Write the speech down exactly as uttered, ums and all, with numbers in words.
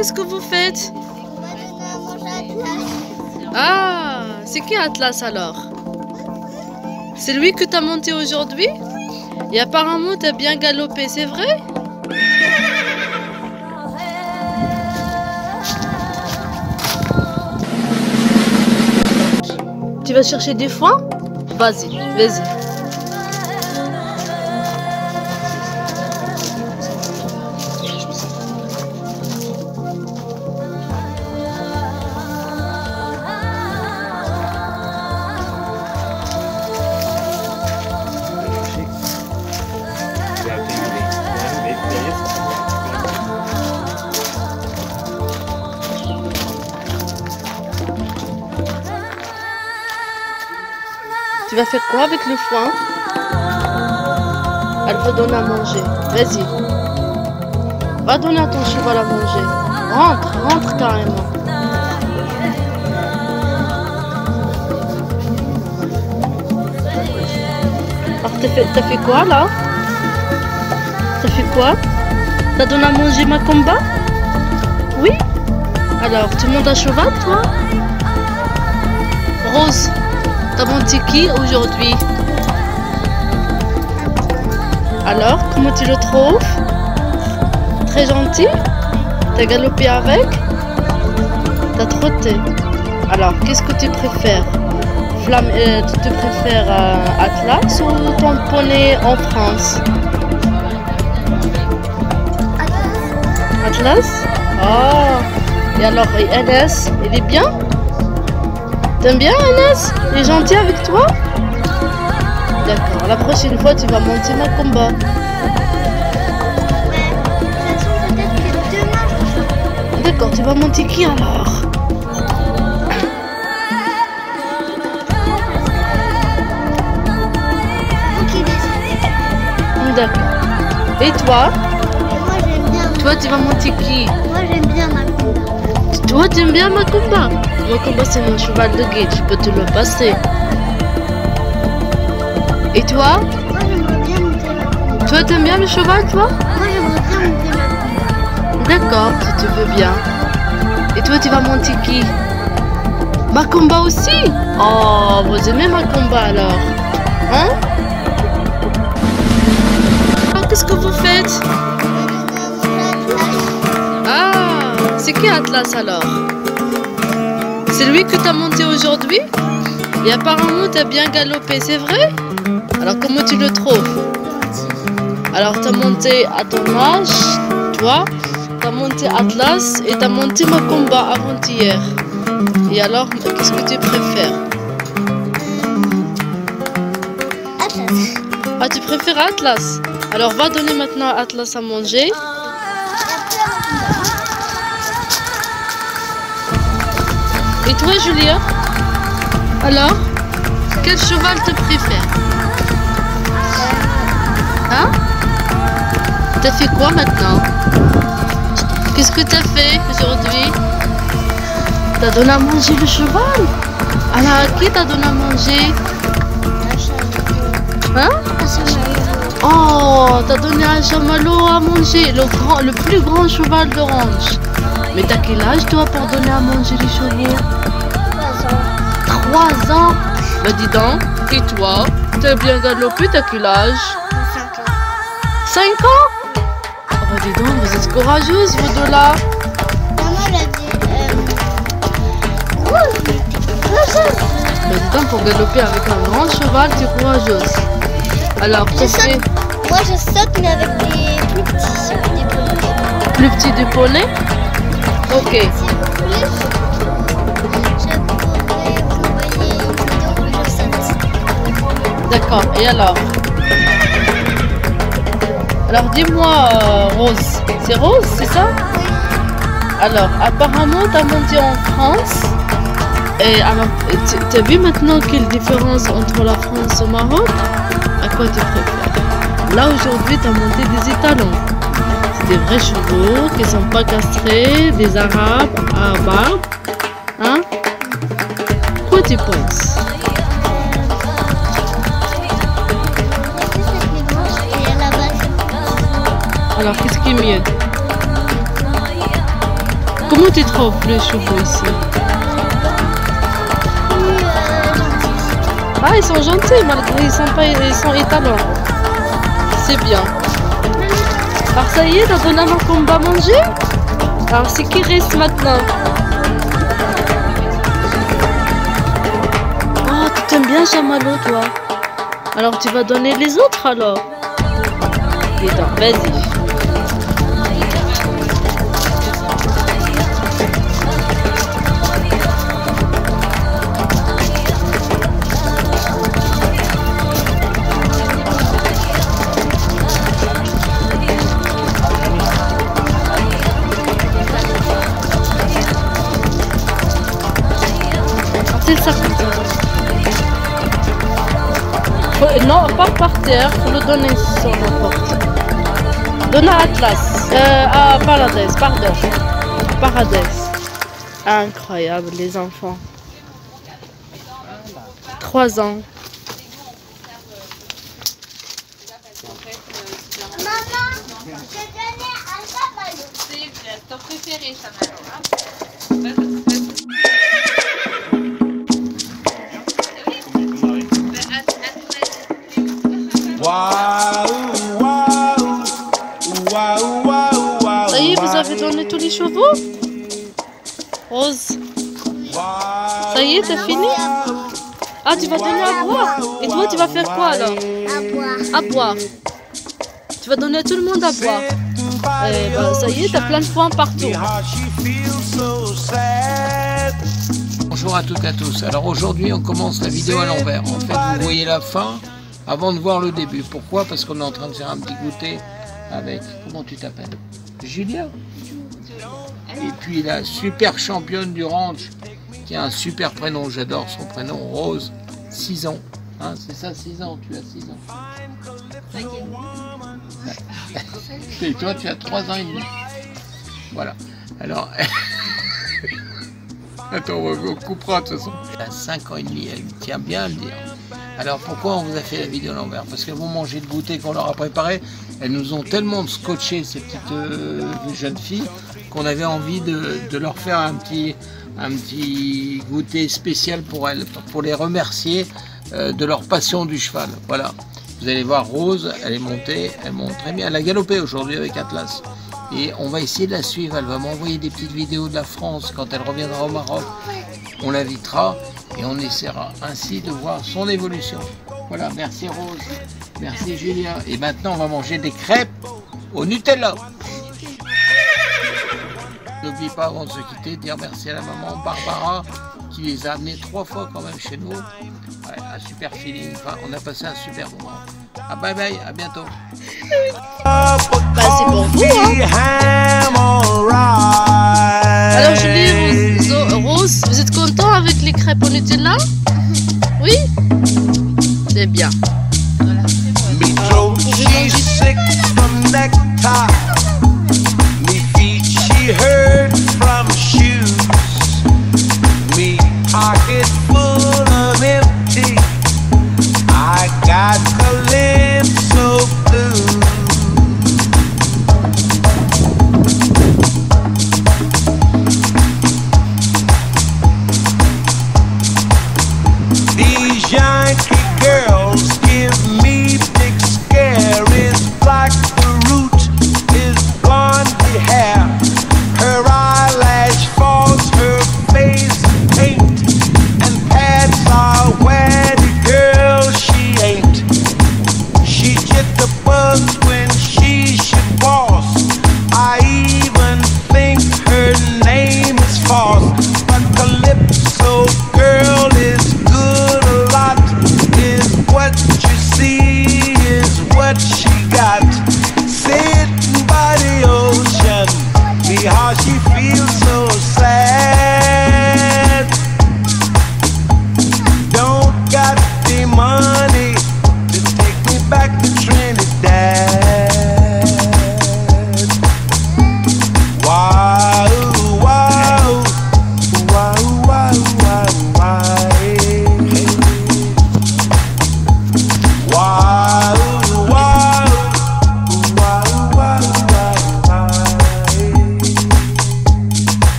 qu'est-ce que vous faites? On va donner à manger à Atlas. Ah, c'est qui Atlas alors? C'est lui que t'as monté aujourd'hui? Et apparemment t'as bien galopé, c'est vrai? Tu vas chercher des foins? Vas-y, vas-y. Tu vas faire quoi avec le foin? Elle veut donner à manger. Vas-y. Va donner à ton cheval à manger. Rentre, rentre carrément. Alors t'as fait, t'as fait quoi là? T'as fait quoi? T'as donné à manger Macomba? Oui? Alors, tu montes à cheval toi? Rose, t'as monté qui aujourd'hui? Alors, comment tu le trouves? Très gentil? T'as galopé avec? T'as trotté? Alors, qu'est-ce que tu préfères? Flamme, euh, tu te préfères euh, Atlas ou ton poney en France? Atlas? Oh! Et alors, et Enes, il est bien? T'aimes bien Enes? Il est gentil avec toi? D'accord, la prochaine fois tu vas monter Macomba. D'accord, tu vas monter qui alors? D'accord. Et toi? Moi j'aime bien. Toi tu vas monter qui? Moi j'aime bien Macomba. Toi t'aimes bien Macomba? Macomba c'est mon cheval de guide, je peux te le passer. Et toi? Moi j'aimerais bien monter Macomba. Toi t'aimes bien le cheval toi? Moi j'aimerais bien monter Macomba. D'accord, si tu veux bien. Et toi tu vas monter qui? Macomba aussi? Oh, vous aimez Macomba alors? Hein? Ah, qu'est-ce que vous faites? Ah, c'est qui Atlas alors? C'est lui que tu as monté aujourd'hui? Et apparemment tu as bien galopé, c'est vrai? Alors comment tu le trouves? Alors tu as monté à ton âge, toi, tu as monté Atlas et tu as monté Macomba avant-hier. Et alors, qu'est-ce que tu préfères? Atlas. Ah, tu préfères Atlas? Alors va donner maintenant à Atlas à manger. Et toi, Julia? Alors, quel cheval te préfère? Hein? T'as fait quoi maintenant? Qu'est-ce que t'as fait aujourd'hui? T'as donné à manger le cheval? Alors, à qui t'as donné à manger? Hein? Oh, t'as donné à Jamalo à manger, le, grand, le plus grand cheval d'Orange. Mais t'as quel âge toi pour donner à manger les chevaux? Trois ans. Bah dis donc, et toi? T'as bien galopé, t'as quel âge? Cinq ans? Oh bah dis donc, vous êtes courageuse vous deux là. Maman elle a dit euh... Bah dis donc, pour galoper avec un grand cheval, tu es courageuse. Alors, Je tu saute. fais Moi je saute mais avec des plus petits, des poneys. plus petit du poney? Ok. Si vous voulez, je pourrais vous envoyer une vidéo où je saute. D'accord, et alors? Alors dis-moi, euh, Rose, c'est Rose, c'est ça? Alors, apparemment, tu as monté en France. Et alors, tu as vu maintenant quelle différence entre la France et le Maroc? À quoi tu préfères? Là, aujourd'hui, tu as monté des étalons. C'est des vrais chevaux qui ne sont pas castrés, des arabes à barbe. Hein? Quoi tu penses? Et à la base, Alors, qu'est-ce qui est mieux? comment tu trouves les chevaux ici? Ah, ils sont gentils, malgré ils sont pas, ils sont étalons. C'est bien. Alors ça y est, t'as donné un combat à manger? Alors c'est qui reste maintenant? Oh, tu t'aimes bien Chamallow, toi? Alors tu vas donner les autres alors? Attends, vas-y. Ça. Non, pas par terre, faut le donner sur la porte. Donne à Atlas, euh, à Paradise, pardon. Paradise. Incroyable, les enfants. Trois ans. Maman, je donnais un Chamallow. C'est ton préféré, Chamallow. Ça y est, vous avez donné tous les chevaux? Rose. Ça y est, t'as fini? Ah, tu vas donner à boire. Et toi, tu vas faire quoi alors? À boire. À boire. Tu vas donner à tout le monde à boire. Et bah, ça y est, t'as plein de points partout. Bonjour à toutes et à tous. Alors aujourd'hui, on commence la vidéo à l'envers. En fait, vous voyez la fin avant de voir le début. Pourquoi? Parce qu'on est en train de faire un petit goûter avec... Comment tu t'appelles? Julia. Et puis la super championne du ranch, qui a un super prénom, j'adore son prénom, Rose, six ans. Hein, c'est ça, six ans, tu as six ans. Et toi, tu as trois ans et demi. Voilà. Alors... Attends, on coupera de toute façon. Elle a cinq ans et demi, elle tient bien à le dire. Alors pourquoi on vous a fait la vidéo à l'envers? Parce qu'elles vont manger le goûter qu'on leur a préparé. Elles nous ont tellement scotché, ces petites euh, jeunes filles, qu'on avait envie de, de leur faire un petit, un petit goûter spécial pour elles, pour les remercier euh, de leur passion du cheval. Voilà. Vous allez voir Rose, elle est montée, elle monte très bien. Elle a galopé aujourd'hui avec Atlas. Et on va essayer de la suivre. Elle va m'envoyer des petites vidéos de la France quand elle reviendra au Maroc. On l'invitera et on essaiera ainsi de voir son évolution. Voilà, merci Rose, merci Julia. Et maintenant, on va manger des crêpes au Nutella. N'oublie pas avant de se quitter, de dire merci à la maman Barbara qui les a amenés trois fois quand même chez nous. Ouais, un super feeling, enfin, on a passé un super moment. Ah, bye bye, à bientôt. Bah, c'est pour vous, hein. Alors Julie, Rose, Rose, vous êtes content avec les crêpes au Nutella? Oui? C'est bien.